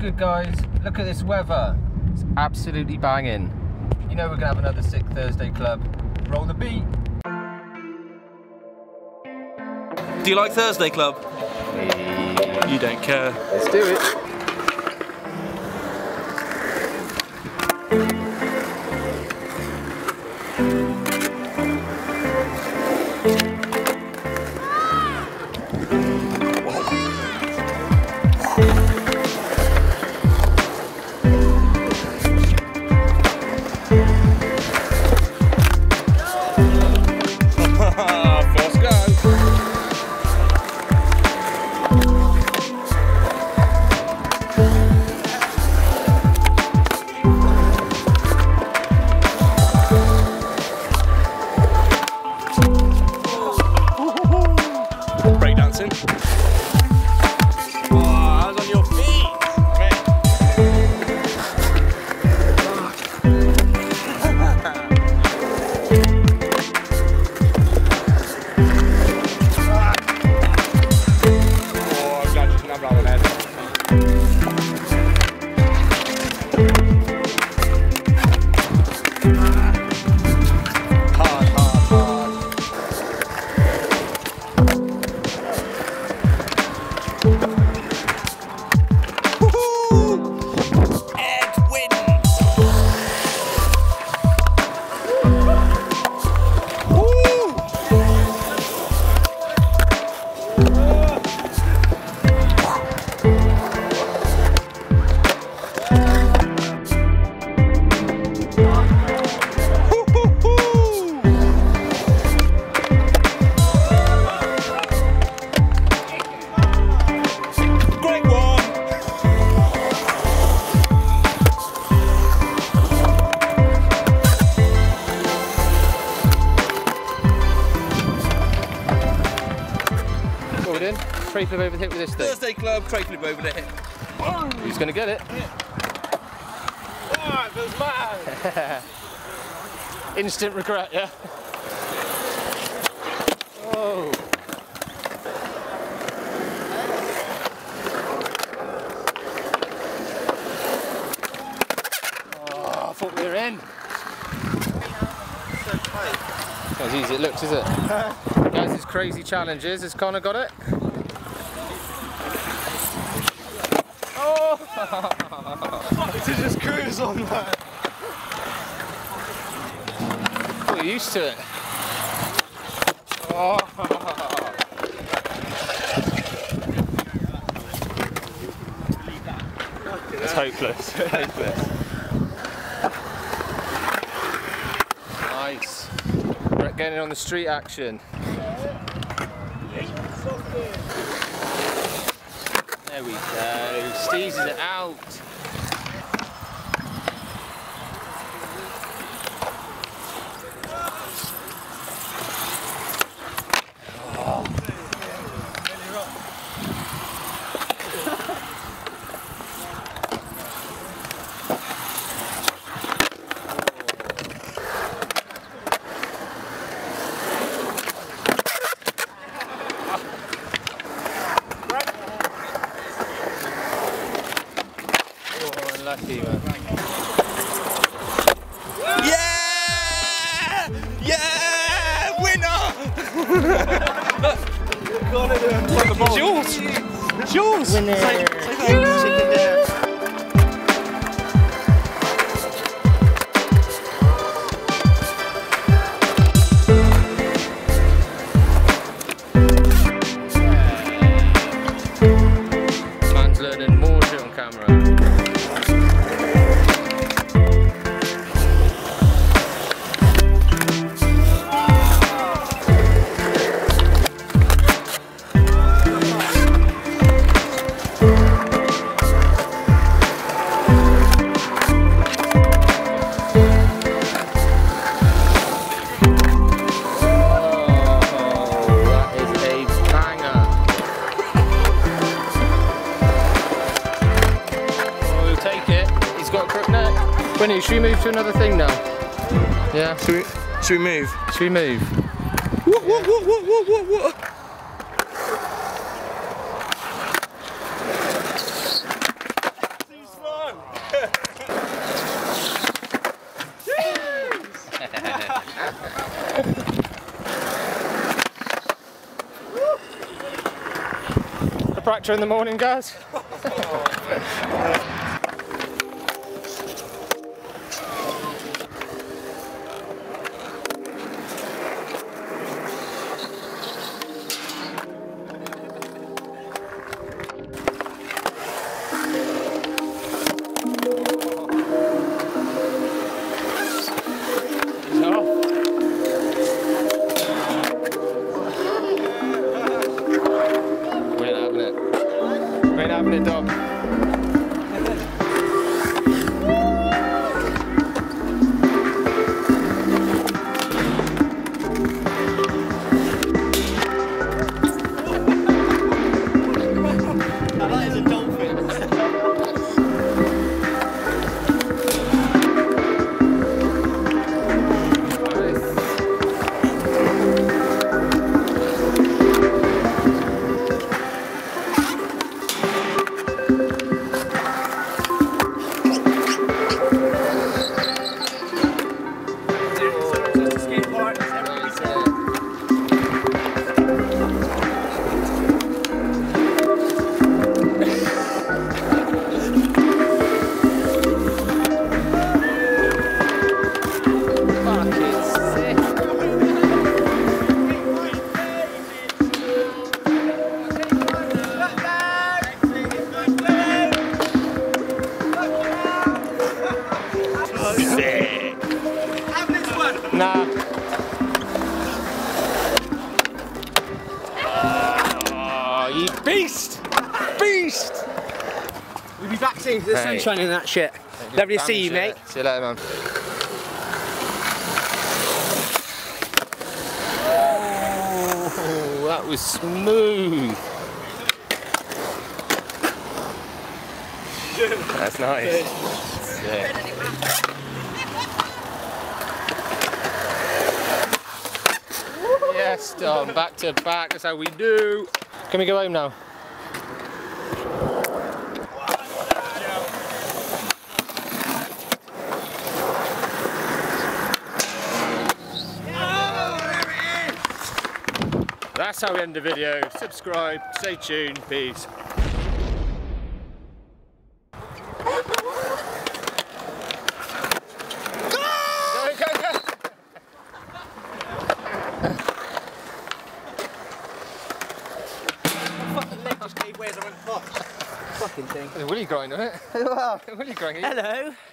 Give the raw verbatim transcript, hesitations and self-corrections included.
good, guys. Look at this weather. It's absolutely banging. You know we're gonna have another sick Thursday club. Roll the beat. Do you like Thursday Club? Hey. You don't care. Let's do it. Tray flip over the hip with this thing. Thursday Club, tray flip over the hip. Oh. Who's going to get it? Oh, it feels mad. Instant regret, yeah? Oh. Oh, I thought we were in. Not as easy as it looks, is it? Guys, these crazy challenges. Has Connor got it? To just cruise on that. Oh, you're used to it. Oh. It's hopeless. Hopeless. Nice. We're getting on the street action. There we go. Steezes it out. Lucky, man. Yeah! Yeah! Winner! It's yours! It's yours! Winner! Say, say thanks. Chicken there. Man's learning more shit on camera. Winnie, should we move to another thing now? Yeah? Should we, should we move? Should we move? What, what, what, what, what, what, what? chiropractor in the morning, guys? Having it, dog. That is a dolphin. Nah. Oh, you beast! Beast! We'll be back soon for the Hey. sunshine and that shit. Lovely to see you, mate. See you later, man. Oh, that was smooth. That's nice. Sick. Yes, Dom, back to back, that's how we do. Can we go home now? That's how we end the video. Subscribe, stay tuned, peace. Fucking thing. There's a willy grind on it. Wow. Willy grind. Hello.